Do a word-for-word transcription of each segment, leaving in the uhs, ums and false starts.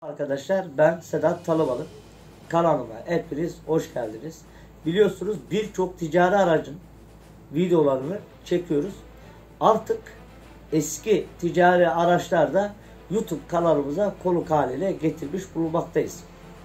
Arkadaşlar, ben Sedat Talıbalı. Kanalıma hepiniz hoş geldiniz. Biliyorsunuz birçok ticari aracın videolarını çekiyoruz. Artık eski ticari araçlar da YouTube kanalımıza konuk haline getirmiş bulunmaktayız.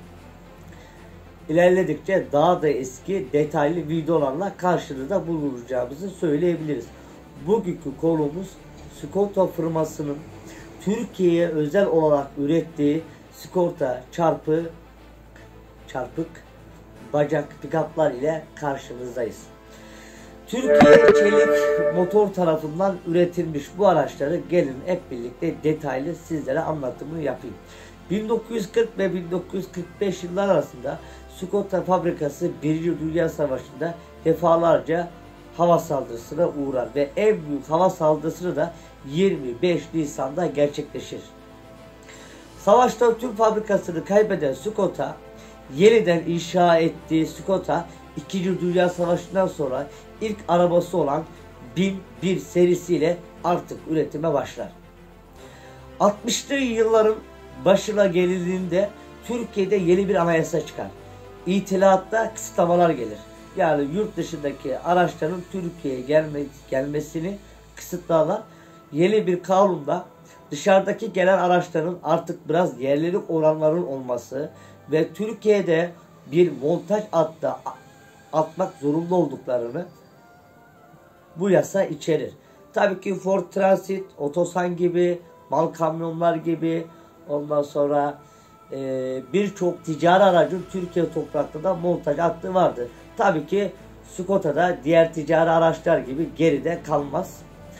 İlerledikçe daha da eski detaylı videolarla karşınızda bulunacağımızı söyleyebiliriz. Bugünkü konumuz Skoda firmasının Türkiye'ye özel olarak ürettiği Skoda çarpı çarpık bacak pikaplar ile karşınızdayız. Türkiye Çelik Motor tarafından üretilmiş bu araçları gelin hep birlikte detaylı sizlere anlatımını yapayım. bin dokuz yüz kırk ve bin dokuz yüz kırk beş yıllar arasında Skoda fabrikası Birinci Dünya Savaşı'nda defalarca hava saldırısına uğrar ve en büyük hava saldırısını da yirmi beş Nisan'da gerçekleşir. Savaşta tüm fabrikasını kaybeden Skoda, yeniden inşa ettiği Skoda, İkinci Dünya Savaşı'ndan sonra ilk arabası olan bin bir serisiyle artık üretime başlar. altmışlı yılların başına gelindiğinde Türkiye'de yeni bir anayasa çıkar. İtilatta kısıtlamalar gelir. Yani yurt dışındaki araçların Türkiye'ye gelme, gelmesini kısıtlarlar. Yeni bir kanunda dışarıdaki gelen araçların artık biraz yerlilik oranlarının olması ve Türkiye'de bir montaj hattı atmak zorunda olduklarını bu yasa içerir. Tabii ki Ford Transit, Otosan gibi, mal kamyonlar gibi, ondan sonra e, birçok ticari aracın Türkiye topraklarında montaj hattı vardır. Tabii ki Skoda'da diğer ticari araçlar gibi geride kalmaz.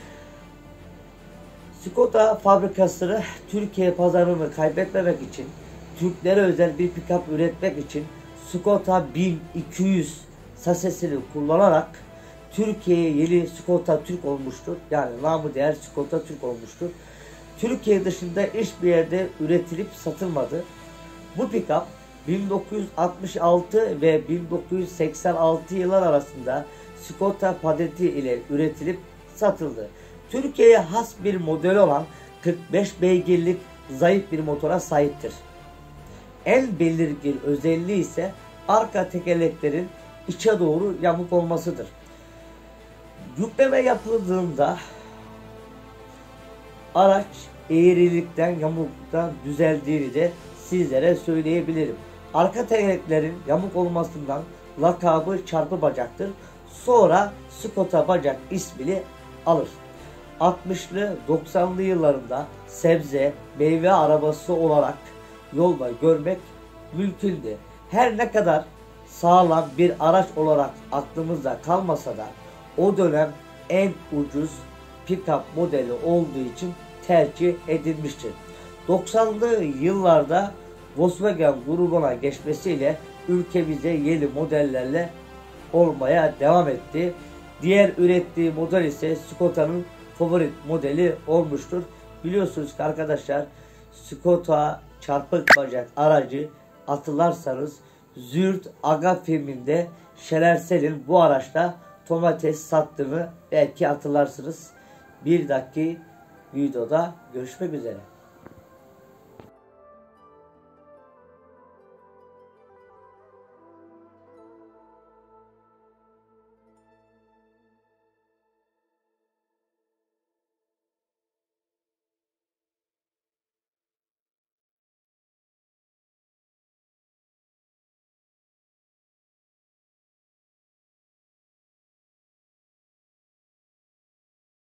Skoda fabrikasını Türkiye pazarını kaybetmemek için, Türklere özel bir pikap üretmek için Skoda bin iki yüz sasesini kullanarak Türkiye'ye yeni Skoda Türk olmuştur. Yani namı değer Skoda Türk olmuştur. Türkiye dışında hiçbir yerde üretilip satılmadı. Bu pikap bin dokuz yüz altmış altı ve bin dokuz yüz seksen altı yıllar arasında Skoda patenti ile üretilip satıldı. Türkiye'ye has bir model olan kırk beş beygirlik zayıf bir motora sahiptir. En belirgin özelliği ise arka tekerleklerin içe doğru yamuk olmasıdır. Yükleme yapıldığında araç eğrilikten, yamukluktan düzeldiğini de sizlere söyleyebilirim. Arka tekerleklerin yamuk olmasından lakabı çarpı bacaktır. Sonra Skoda bacak ismini alır. altmışlı doksanlı yıllarında sebze, meyve arabası olarak yolda görmek mümkündü. Her ne kadar sağlam bir araç olarak aklımızda kalmasa da o dönem en ucuz pick-up modeli olduğu için tercih edilmiştir. doksanlı yıllarda Volkswagen grubuna geçmesiyle ülkemize yeni modellerle olmaya devam etti. Diğer ürettiği model ise Skoda'nın favori modeli olmuştur. Biliyorsunuz ki arkadaşlar, Skoda çarpık bacak aracı hatırlarsanız Züğürt Aga filminde Şener Şen'in bu araçta domates sattığını belki hatırlarsınız. Bir dahaki videoda görüşmek üzere.